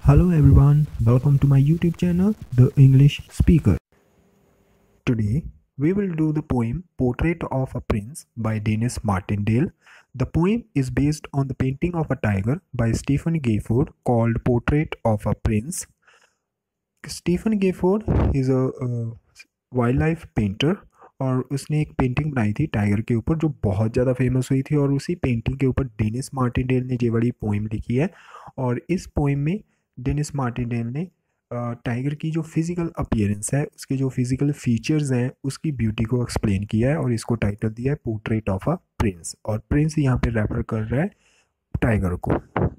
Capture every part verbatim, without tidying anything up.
Hello everyone, welcome to my YouTube channel, The English Speaker. Today, we will do the poem Portrait of a Prince by Denis Martindale. The poem is based on the painting of a tiger by Stephen Gayford called Portrait of a Prince. Stephen Gayford is a, a wild painter और उसने एक painting बनाई थी tiger के ऊपर जो बहुत ज़्यादा फेमस हुई थी, और उसी पेंटिंग के ऊपर डेनिस मार्टिनडेल ने ये वाली पोएम लिखी है। और इस पोएम में डेनिस मार्टिनडेल ने टाइगर की जो फिज़िकल अपीयरेंस है, उसके जो फिज़िकल फीचर्स हैं, उसकी ब्यूटी को एक्सप्लेन किया है और इसको टाइटल दिया है पोर्ट्रेट ऑफ अ प्रिंस। और प्रिंस यहाँ पे रेफर कर रहा है टाइगर को।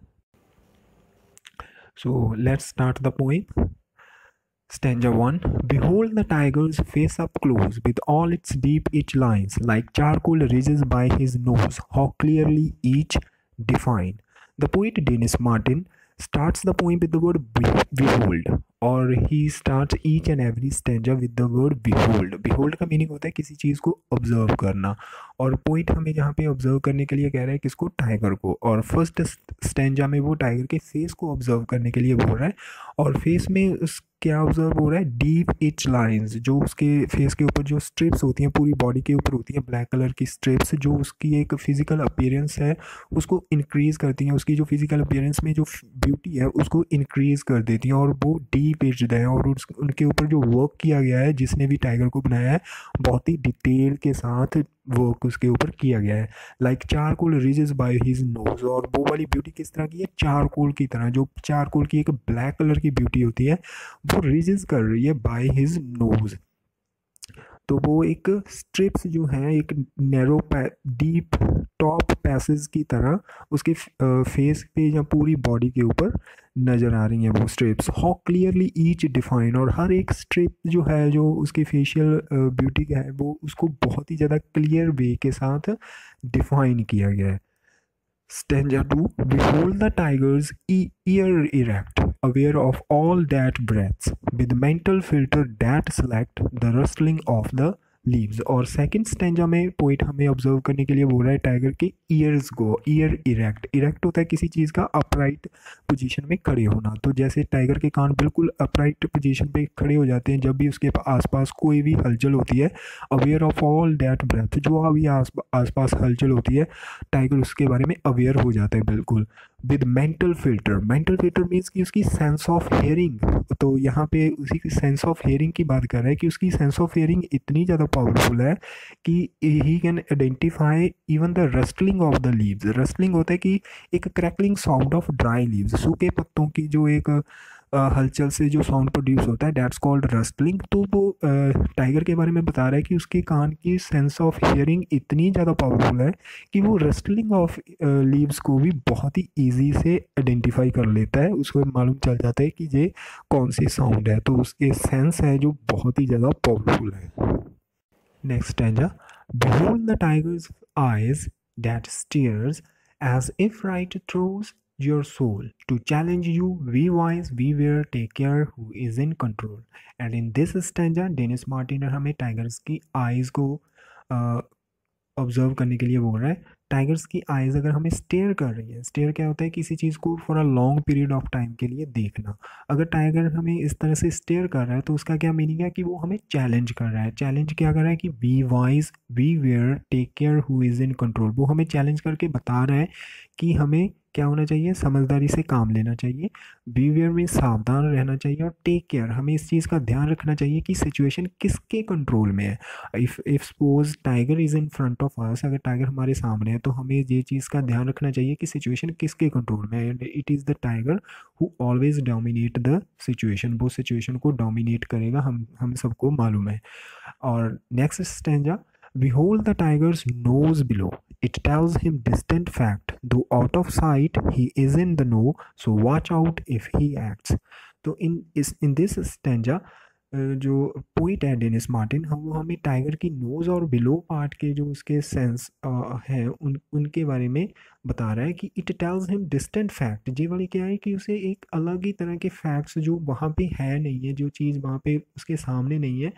So let's start the poem. Stanza one. Behold the tiger's face up close, with all its deep itch lines, like charcoal ridges by his nose, how clearly each define. The poet Denis Martin starts the poem with the word behold, or he starts each and every stanza with the word behold. Behold का meaning होता है किसी चीज़ को observe करना, और poet हमें यहाँ पे ऑब्जर्व करने के लिए कह रहा है किसको, टाइगर को। और फर्स्ट स्टैंजा में वो टाइगर के फेस को ऑब्जर्व करने के लिए बोल रहा है, और फेस में उस क्या ऑब्जर्व हो रहा है, डीप इच लाइंस, जो उसके फेस के ऊपर जो स्ट्रिप्स होती हैं, पूरी बॉडी के ऊपर होती हैं ब्लैक कलर की स्ट्रिप्स, जो उसकी एक फिजिकल अपीयरेंस है उसको इंक्रीज़ करती हैं, उसकी जो फिजिकल अपीयरेंस में जो ब्यूटी है उसको इंक्रीज़ कर देती हैं, और वो डीप इच्ड है। और उस उनके ऊपर जो वर्क किया गया है, जिसने भी टाइगर को बनाया है, बहुत ही डिटेल के साथ वर्क उसके ऊपर किया गया है। Like charcoal ridges by his nose, और वो वाली ब्यूटी किस तरह की है, चारकोल की तरह। जो चारकोल की एक ब्लैक कलर की ब्यूटी होती है वो रिजेस कर रही है बाय हिज नोज। तो वो एक स्ट्रिप्स जो हैं, एक नैरो डीप टॉप पैसेज की तरह उसके फेस पे या पूरी बॉडी के ऊपर नज़र आ रही हैं वो strips. How clearly each define, और हर एक स्ट्रिप जो है, जो उसकी फेशियल ब्यूटी का है, वो उसको बहुत ही ज़्यादा क्लियर वे के साथ डिफाइन किया गया है। Stanza two. Behold the tiger's e- ear erect, aware of all that breaths, with mental filter that select the rustling of the leaves. और सेकंड स्टेंजा में पोइट हमें ऑब्जर्व करने के लिए बोल रहा है टाइगर के ईयर्स को। ईयर इरेक्ट, इरेक्ट होता है किसी चीज़ का अपराइट पोजीशन में खड़े होना। तो जैसे टाइगर के कान बिल्कुल अपराइट पोजीशन पे खड़े हो जाते हैं जब भी उसके आसपास कोई भी हलचल होती है। Aware of all that breath, जो अभी आस आसपास हलचल होती है टाइगर उसके बारे में अवेयर हो जाता है बिल्कुल। With mental filter, mental filter means कि उसकी सेंस ऑफ हेयरिंग, तो यहाँ पे उसी की सेंस ऑफ हेयरिंग की बात कर रहा है कि उसकी सेंस ऑफ हेयरिंग इतनी ज़्यादा पावरफुल है कि he can identify even the rustling of the leaves. Rustling होता है कि एक crackling sound of dry leaves, सूखे पत्तों की जो एक हलचल से जो साउंड प्रोड्यूस होता है, दैट्स कॉल्ड रस्टलिंग। तो वो टाइगर के बारे में बता रहा है कि उसके कान की सेंस ऑफ हियरिंग इतनी ज़्यादा पावरफुल है कि वो रस्टलिंग ऑफ लीव्स को भी बहुत ही ईजी से आइडेंटिफाई कर लेता है, उसको मालूम चल जाता है कि ये कौन सी साउंड है। तो उसके सेंस है जो बहुत ही ज़्यादा पावरफुल है। Next stanza. Behold the tiger's eyes that stares as if right throws your soul to challenge you. Be wise, beware, take care who is in control. And in this stanza, Denis Martin हमें tigers की eyes को observe करने के लिए बोल रहा है। Tigers की आइज़ अगर हमें स्टेयर कर रही है, स्टेयर क्या होता है, किसी चीज़ को for a long period of time के लिए देखना। अगर टाइगर हमें इस तरह से स्टेयर कर रहा है तो उसका क्या मीनिंग है कि वो हमें चैलेंज कर रहा है। चैलेंज क्या कर रहा है कि be wise, beware, take care who is in control. वो हमें चैलेंज करके बता रहा है कि हमें क्या होना चाहिए, समझदारी से काम लेना चाहिए। बीवेयर में सावधान रहना चाहिए, और टेक केयर, हमें इस चीज़ का ध्यान रखना चाहिए कि सिचुएशन किसके कंट्रोल में है। If if suppose tiger is in front of us, अगर टाइगर हमारे सामने है तो हमें ये चीज़ का ध्यान रखना चाहिए कि सिचुएशन किसके कंट्रोल में है। And it is the tiger who always dominate the situation, वो सिचुएशन को डोमिनेट करेगा, हम हम सबको मालूम है। और next stanza. Behold the tiger's nose below. It tells him distant fact. Though out of sight, he is in the know. So watch out if he acts. तो इन इस इन दिस स्टेंजा जो poet है Dennis Martin, हम वो हमें tiger की nose और below part के जो उसके सेंस हैं उन उनके बारे में बता रहा है कि it tells him distant fact. ये वाली क्या है कि उसे एक अलग ही तरह के फैक्ट्स जो वहाँ पे है नहीं है, जो चीज़ वहाँ पे उसके सामने नहीं है,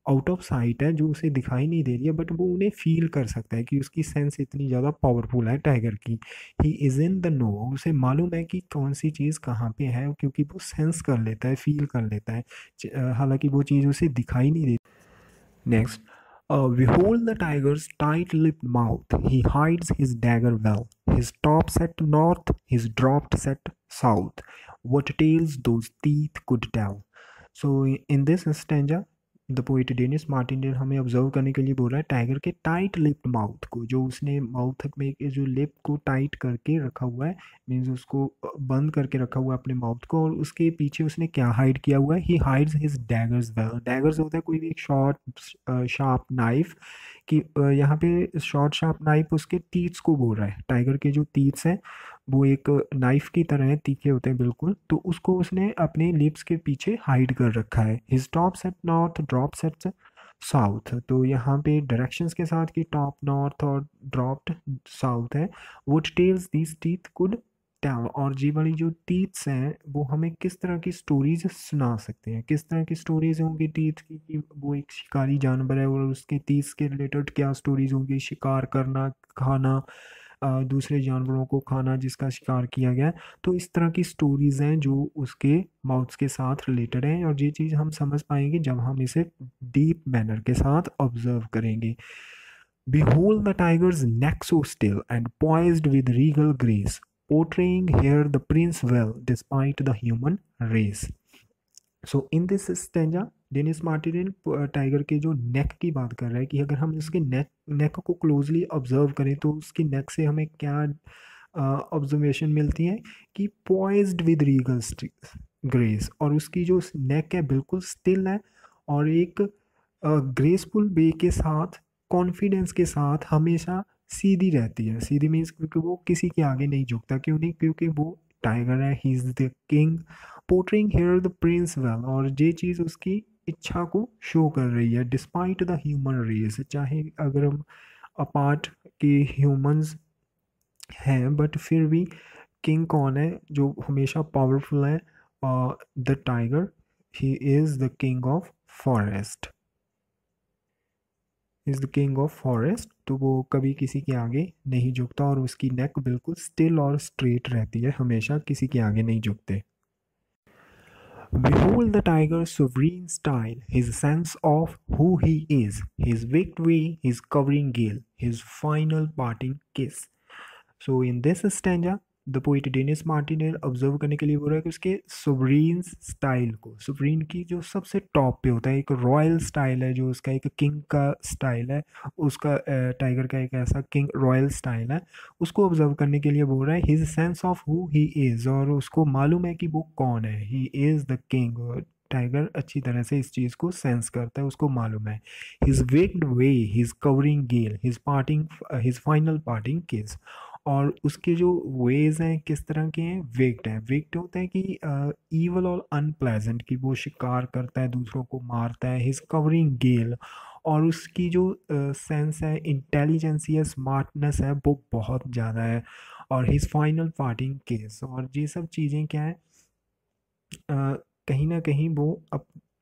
आउट ऑफ साइट है, जो उसे दिखाई नहीं दे रही है, बट वो उन्हें फील कर सकता है कि उसकी सेंस इतनी ज़्यादा पावरफुल है टाइगर की। He is in the know, उसे मालूम है कि कौन सी चीज़ कहाँ पे है, क्योंकि वो सेंस कर लेता है, फील कर लेता है, च- अ, हालांकि वो चीज़ उसे दिखाई नहीं देती। Next, uh, behold the tiger's tight-lipped mouth. He hides his dagger well. His top set north, his dropped set south. What tales those teeth could tell. So in this stanza, the poet Dennis Martindale हमें observe करने के लिए बोल रहा है tiger के tight lipped mouth को, जो उसने माउथ में के जो लिप को टाइट करके रखा हुआ है, मीन्स उसको बंद करके रखा हुआ है अपने माउथ को, और उसके पीछे उसने क्या हाइड किया हुआ है, he hides his daggers well. Daggers होता है कोई भी एक शॉर्ट शार्प नाइफ कि अ, यहाँ पे शॉर्ट शार्प नाइफ उसके टीथ्स को बोल रहा है, टाइगर के जो टीथ्स हैं वो एक नाइफ की तरह है, तीखे होते हैं बिल्कुल, तो उसको उसने अपने लिप्स के पीछे हाइड कर रखा है। His top set north, drop set south, तो यहाँ पे डायरेक्शंस के साथ कि टॉप नॉर्थ और ड्रॉप्ड साउथ है। वो details these teeth could tell, और जी वाली जो टीथ्स हैं वो हमें किस तरह की स्टोरीज सुना सकते हैं, किस तरह की स्टोरीज होंगी टीथ की, कि वो एक शिकारी जानवर है और उसके टीथ के रिलेटेड क्या स्टोरीज होंगी, शिकार करना, खाना, अ, दूसरे जानवरों को खाना जिसका शिकार किया गया है। तो इस तरह की स्टोरीज हैं जो उसके माउथ्स के साथ रिलेटेड हैं, और ये चीज़ हम समझ पाएंगे जब हम इसे डीप मैनर के साथ ऑब्जर्व करेंगे। Behold the tiger's neck so still and poised with regal grace, portraying here the prince well despite the human race. So in this stanza Dennis Martin tiger के जो नेक की बात कर रहा है कि अगर हम इसके नेक नेक को क्लोजली ऑब्जर्व करें तो उसकी नेक से हमें क्या ऑब्जर्वेशन मिलती है कि पॉइज्ड विद रीगल ग्रेस, और उसकी जो नेक है बिल्कुल स्टिल है, और एक ग्रेसफुल वे के साथ, कॉन्फिडेंस के साथ हमेशा सीधी रहती है। सीधी मीन्स क्योंकि वो किसी के आगे नहीं झुकता, क्यों नहीं, क्योंकि वो टाइगर है, he is the king, portraying here the prince well, और ये चीज़ उसकी इच्छा को शो कर रही है डिस्पाइट द ह्यूमन रेस, चाहे अगर हम अपार्ट के ह्यूमंस हैं, बट फिर भी किंग कौन है जो हमेशा पावरफुल है, the tiger, he is the king of forest, is the king of forest, तो वो कभी किसी के आगे नहीं झुकता, और उसकी नेक बिल्कुल स्टिल और स्ट्रेट रहती है, हमेशा किसी के आगे नहीं झुकते। Behold the tiger's sovereign style, his sense of who he is, his victory, his covering gale, his final parting kiss. So in this stanza, the poet Dennis Martindale observe करने के लिए बोल रहा है कि उसके सोवरीन स्टाइल को, sovereign की जो सबसे टॉप पे होता है, एक रॉयल स्टाइल है जो उसका, एक किंग का स्टाइल है उसका, टाइगर का एक ऐसा किंग रॉयल स्टाइल है, उसको ऑब्जर्व करने के लिए बोल रहा है his sense of who he is, और उसको मालूम है कि वो कौन है, he is the king. Tiger अच्छी तरह से इस चीज़ को सेंस करता है, उसको मालूम है। His wigged way, his covering gale, his parting, his final parting kiss, और उसके जो वेज हैं किस तरह के हैं, विक्ट हैं। विक्ट होता है कि ईवल और अनप्लेजेंट, कि वो शिकार करता है, दूसरों को मारता है। हिज कवरिंग गेल, और उसकी जो सेंस है, इंटेलिजेंस या स्मार्टनेस है, वो बहुत ज़्यादा है। और हिज फाइनल पार्टिंग केस, और ये सब चीज़ें क्या है, अ, कहीं ना कहीं वो अप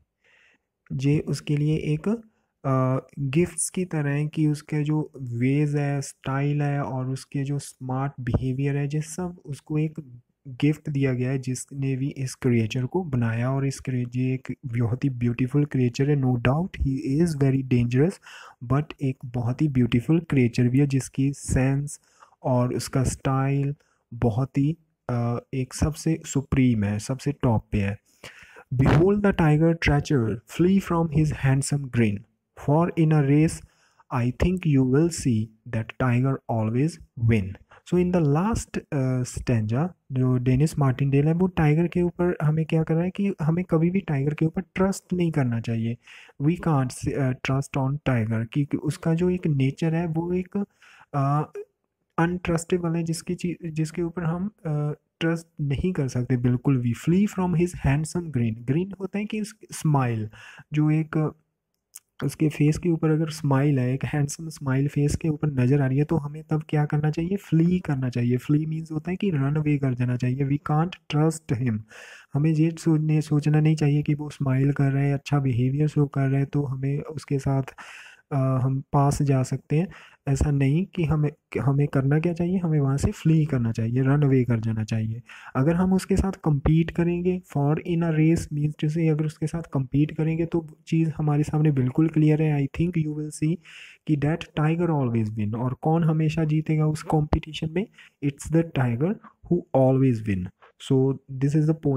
ये उसके लिए एक गिफ्ट्स की तरह है, कि उसके जो वेज है, स्टाइल है, और उसके जो स्मार्ट बिहेवियर है, ये सब उसको एक गिफ्ट दिया गया है जिसने भी इस क्रिएचर को बनाया। और इस क्रिएचर, ये एक बहुत ही ब्यूटीफुल क्रिएचर है, no doubt he is very dangerous, but एक बहुत ही ब्यूटीफुल क्रिएचर भी है जिसकी सेंस और उसका स्टाइल बहुत ही अ, एक सबसे सुप्रीम है, सबसे टॉप पे है। Behold the tiger treacher, flee from his handsome grin. For in a race, I think you will see that tiger always win. So in the last stanza जो डेनिस मार्टिनडेल है, वो tiger के ऊपर हमें क्या कर रहा है कि हमें कभी भी टाइगर के ऊपर ट्रस्ट नहीं करना चाहिए। We can't trust on tiger, क्योंकि उसका जो एक नेचर है वो एक अनट्रस्टेबल है, जिसकी चीज जिसके ऊपर हम ट्रस्ट नहीं कर सकते बिल्कुल भी। Flee from his handsome green, green होता है कि स्माइल, जो एक उसके फेस के ऊपर अगर स्माइल है, एक हैंडसम स्माइल फेस के ऊपर नजर आ रही है, तो हमें तब क्या करना चाहिए? फ्ली करना चाहिए। फ्ली मीन्स होता है कि रन अवे कर जाना चाहिए। We can't trust him. हमें ये सोचने सोचना नहीं चाहिए कि वो स्माइल कर रहे हैं, अच्छा बिहेवियर शो कर रहे हैं, तो हमें उसके साथ अ, हम पास जा सकते हैं। ऐसा नहीं कि हमें हमें करना क्या चाहिए, हमें वहाँ से फ्ली करना चाहिए, रन अवे कर जाना चाहिए। अगर हम उसके साथ compete करेंगे for in a race means जैसे अगर उसके साथ compete करेंगे तो चीज़ हमारे सामने बिल्कुल क्लियर है। I think you will see कि दैट टाइगर ऑलवेज विन। और कौन हमेशा जीतेगा उस कंपटीशन में? It's the tiger who always win. So this is the point